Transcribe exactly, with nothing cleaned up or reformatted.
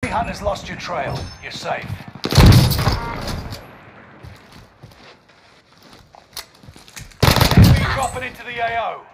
Hunter's lost your trail. You're safe. Enemy dropping into the A O.